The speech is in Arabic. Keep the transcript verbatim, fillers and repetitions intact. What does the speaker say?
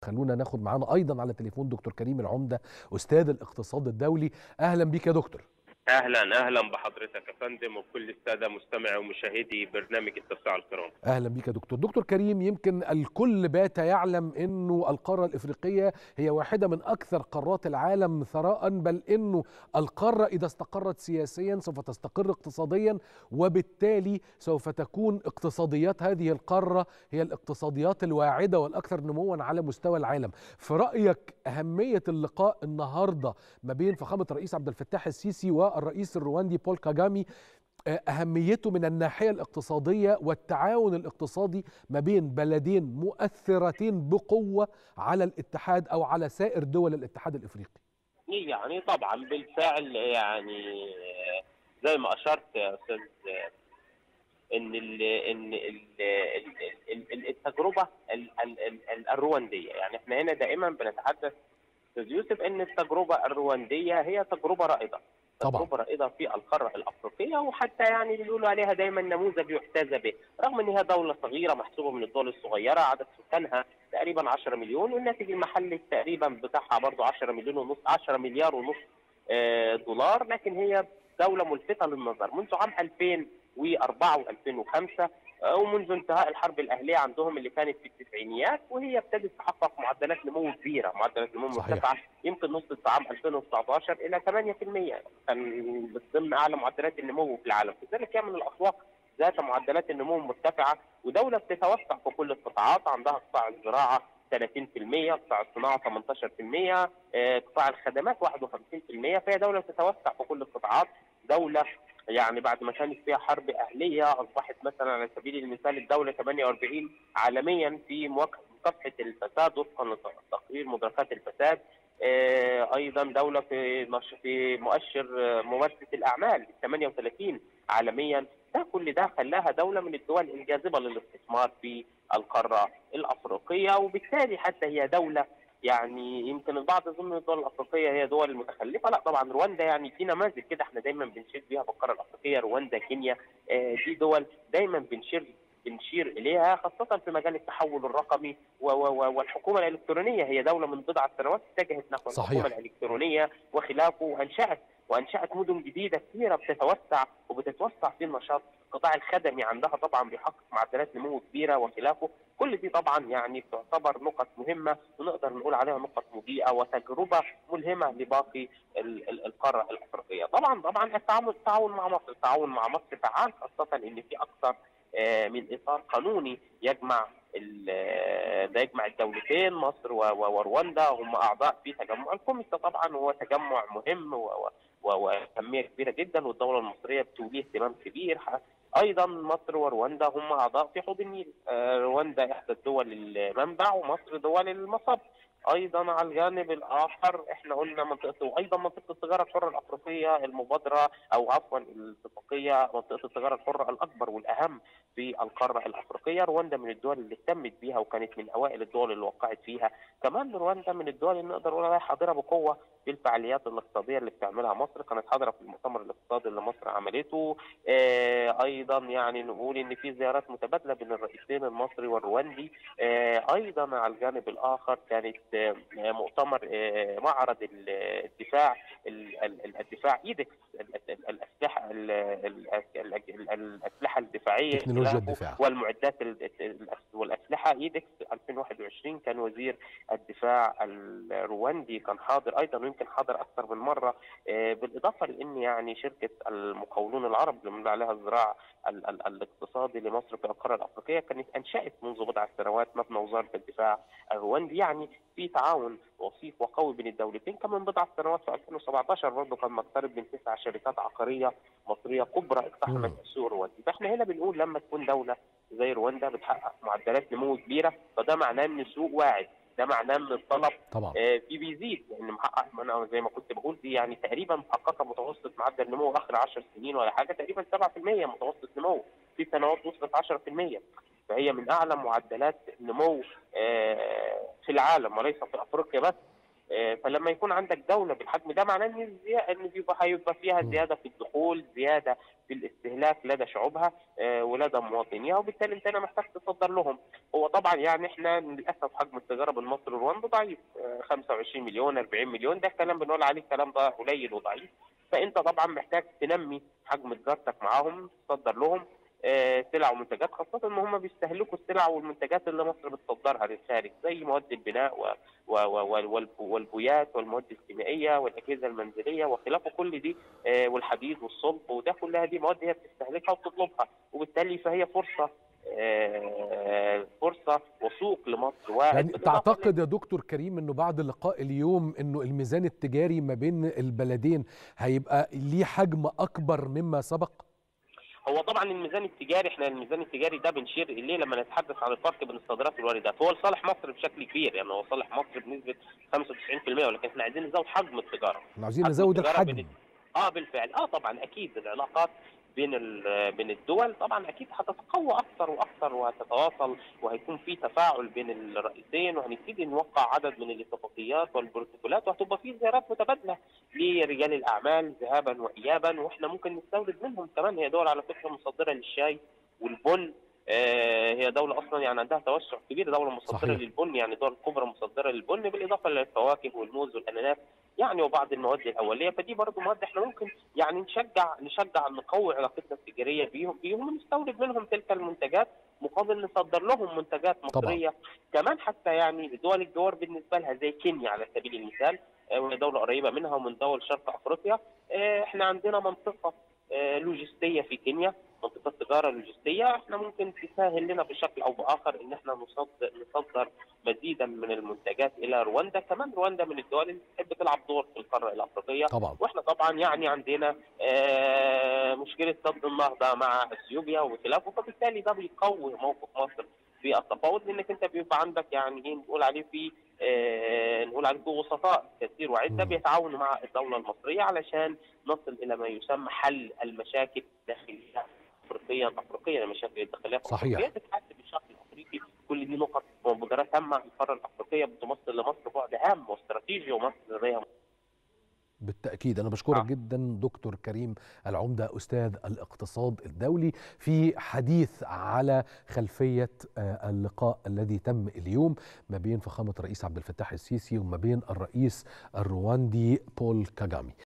خلونا ناخد معانا ايضا على تليفون دكتور كريم العمده استاذ الاقتصاد الدولي. اهلا بيك يا دكتور. اهلا اهلا بحضرتك يا فندم وكل الساده مستمعي ومشاهدي برنامج التساؤل الكرام. اهلا بيك يا دكتور. دكتور كريم، يمكن الكل بات يعلم انه القاره الافريقيه هي واحده من اكثر قارات العالم ثراء، بل انه القاره اذا استقرت سياسيا سوف تستقر اقتصاديا، وبالتالي سوف تكون اقتصاديات هذه القاره هي الاقتصاديات الواعده والاكثر نموا على مستوى العالم. في رايك اهميه اللقاء النهارده ما بين فخامه الرئيس عبد الفتاح السيسي والرئيس الرواندي بول كاجامي، أهميته من الناحية الاقتصادية والتعاون الاقتصادي ما بين بلدين مؤثرتين بقوة على الاتحاد أو على سائر دول الاتحاد الإفريقي؟ يعني طبعا بالفعل يعني زي ما اشرت يا استاذ ان ال ان ال ال التجربه الروانديه، يعني احنا هنا دائما بنتحدث استاذ يوسف ان التجربه الروانديه هي تجربه رائده. طبعا. تجربه رائده في القاره الافريقيه، وحتى يعني بيقولوا عليها دايما نموذج يحتذى به، رغم ان هي دوله صغيره محسوبه من الدول الصغيره، عدد سكانها تقريبا عشرة مليون، والناتج المحلي تقريبا بتاعها برضه عشرة مليون ونص، عشرة مليار ونص دولار، لكن هي دوله ملفته للنظر منذ عام ألفين وأربعة وألفين وخمسة ومنذ انتهاء الحرب الاهليه عندهم اللي كانت في التسعينيات، وهي ابتدت تحقق معدلات نمو كبيره، معدلات نمو مرتفعه يمكن وصلت في عام ألفين وتسعة عشر الى ثمانية بالمئة، كان ضمن اعلى معدلات النمو في العالم، لذلك هي من الاسواق ذات معدلات النمو المرتفعه، ودوله بتتوسع في كل القطاعات، عندها قطاع الزراعه ثلاثين بالمئة، قطاع الصناعه ثمانية عشر بالمئة، قطاع الخدمات واحد وخمسين بالمئة، فهي دوله بتتوسع في كل القطاعات، دوله يعني بعد ما كانت فيها حرب أهلية أصبحت مثلا على سبيل المثال الدولة ثمانية وأربعين عالميا في مكافحة الفساد وفقا لتقرير مدركات الفساد، أيضا دولة في في مؤشر ممارسة الأعمال ثمانية وثلاثين عالميا، ده كل ده خلاها دولة من الدول الجاذبة للاستثمار في القارة الأفريقية، وبالتالي حتى هي دولة يعني يمكن البعض يظن الدول الافريقيه هي دول المتخلفه، لا طبعا رواندا يعني في نماذج كده احنا دايما بنشير بيها في القاره الافريقيه، رواندا، كينيا، آه دي دول دايما بنشير بنشير اليها خاصه في مجال التحول الرقمي والحكومه الالكترونيه، هي دوله من بضع سنوات اتجهت نحو الحكومه الالكترونيه وخلافه، وانشات وانشات مدن جديده كثيره بتتوسع وبتتوسع في النشاط، القطاع الخدمي عندها طبعا بيحقق معدلات نمو كبيره وخلافه، كل دي طبعا يعني تعتبر نقط مهمه ونقدر نقول عليها نقط مضيئه وتجربه ملهمه لباقي القاره الافريقيه. طبعا طبعا التعاون التعاون مع مصر، التعاون مع مصر فعال، خاصه ان في اكثر من اطار قانوني يجمع ده يجمع الدولتين مصر ورواندا، هم اعضاء في تجمع الكوميسا، طبعا هو تجمع مهم واهميه كبيره جدا، والدوله المصريه بتوليه اهتمام كبير. ايضا مصر ورواندا هم اعضاء في حوض النيل، رواندا احدى الدول المنبع ومصر دول المصب. ايضا على الجانب الاخر احنا قلنا منطقه، وايضا منطقه التجاره الحره الافريقيه المبادره او عفوا الاتفاقيه، منطقه التجاره الحره الاكبر والاهم في القاره الافريقيه، رواندا من الدول اللي اهتمت بيها وكانت من اوائل الدول اللي وقعت فيها، كمان رواندا من الدول اللي نقدر نقول عليها حاضره بقوه في الفعاليات الاقتصاديه اللي بتعملها مصر، كانت حاضره في المؤتمر الاقتصادي اللي مصر عملته، آه ايضا يعني نقول ان في زيارات متبادله بين الرئيسين المصري والرواندي، آه ايضا على الجانب الاخر كانت آه مؤتمر آه معرض الدفاع الدفاع ايدكس، الاسلحه الاسلحه الدفاعيه تكنولوجيا الدفاع والمعدات والاسلحه ايدكس ألفين وواحد وعشرين، كان وزير الدفاع الرواندي كان حاضر ايضا، ويمكن حاضر اكثر من مره، بالاضافه لان يعني شركه المقاولون العرب اللي بنقول عليها الذراع الاقتصادي لمصر في القاره الافريقيه كانت انشات منذ بضع سنوات مبنى وزاره الدفاع الرواندي، يعني في تعاون وثيق وقوي بين الدولتين. كمان بضع سنوات في ألفين وسبعة عشر برضه كان مقترب من تسع شركات عقاريه مصريه كبرى اقتحمت السوق الرواندي، فاحنا هنا بنقول لما تكون دوله زي رواندا بتحقق معدلات نمو كبيره، فده معناه ان السوق واعد، ده معناه ان الطلب طبعا آه في بيزيد، لان يعني محقق انا زي ما كنت بقول دي يعني تقريبا محققه متوسط معدل نمو اخر عشر سنين ولا حاجه تقريبا سبعة بالمئة متوسط نمو، في سنوات وصلت عشرة بالمئة، فهي من اعلى معدلات النمو آه في العالم وليس في افريقيا بس. فلما يكون عندك دوله بالحجم ده معناه ان ان بيبقى هيبقى فيها زياده في الدخول، زياده في الاستهلاك لدى شعوبها ولدى مواطنيها، وبالتالي انت محتاج تصدر لهم. هو طبعا يعني احنا للاسف حجم التجاره بين مصر ورواندا ضعيف، خمسة وعشرين مليون أربعين مليون، ده الكلام بنقول عليه الكلام ده قليل وضعيف. فانت طبعا محتاج تنمي حجم تجارتك معاهم، تصدر لهم سلع ومنتجات، خاصه ان هم بيستهلكوا السلع والمنتجات اللي مصر بتصدرها للخارج، زي مواد البناء والبويات والمواد الكيميائيه والاجهزه المنزليه وخلافه، كل دي والحديد والصلب، وده كلها دي مواد هي بتستهلكها وبتطلبها، وبالتالي فهي فرصه فرصه وسوق لمصر. يعني تعتقد يا دكتور كريم انه بعد لقاء اليوم انه الميزان التجاري ما بين البلدين هيبقى ليه حجم اكبر مما سبق؟ هو طبعا الميزان التجاري، احنا الميزان التجاري ده بنشير اليه لما نتحدث عن الفرق بين الصادرات والواردات، هو لصالح مصر بشكل كبير، يعني هو صالح مصر بنسبه خمسة وتسعين بالمئة، ولكن احنا عايزين نزود حجم التجاره. احنا عايزين نزود الحجم. بين... اه بالفعل، اه طبعا اكيد العلاقات بين بين الدول طبعا اكيد هتتقوى اكثر واكثر وهتتواصل، وهيكون في تفاعل بين الرئيسين، وهنبتدي نوقع عدد من الاتفاقيات والبروتوكولات، وهتبقى في زيارات متبادله لرجال الاعمال ذهابا وايابا، واحنا ممكن نستورد منهم كمان. هي دول على فكره مصدره للشاي والبن، آه هي دوله اصلا يعني عندها توسع كبير، دوله مصدره صحيح. للبن، يعني دول كبرى مصدره للبن، بالاضافه للفواكه والموز والاناناس يعني، وبعض المواد الاوليه. فدي برضه مواد احنا ممكن يعني نشجع نشجع نقوي علاقتنا التجاريه بيهم بيهم ونستورد منهم تلك المنتجات مقابل نصدر لهم منتجات مصريه طبعا. كمان حتى يعني دول الجوار بالنسبه لها زي كينيا على سبيل المثال، وهي دوله قريبه منها ومن دول شرق افريقيا، احنا عندنا منطقه لوجستيه في كينيا، منطقه تجاره لوجستيه، احنا ممكن تسهل لنا بشكل او باخر ان احنا نصدر نصدر مزيدا من المنتجات الى رواندا. كمان رواندا من الدول اللي بتحب تلعب دور في القاره الافريقيه طبعا. واحنا طبعا يعني عندنا مشكله سد النهضه مع اثيوبيا وخلافه، فبالتالي ده بيقوي موقف مصر في التفاوض، لانك انت بيبقى عندك يعني ايه نقول عليه في آه نقول عليه وسطاء كثير وعده بيتعاونوا مع الدوله المصريه علشان نصل الى ما يسمى حل المشاكل الداخليه افريقيا افريقيا المشاكل الداخليه الافريقيه تتحل بشكل افريقي. كل دي نقط ومبادرات هامه القاره الافريقيه بتمثل لمصر بعد هام واستراتيجي ومصر لديها. بالتأكيد أنا بشكرك آه. جدا دكتور كريم العمدة أستاذ الاقتصاد الدولي في حديث على خلفية اللقاء الذي تم اليوم ما بين فخامة الرئيس عبد الفتاح السيسي وما بين الرئيس الرواندي بول كاغامي.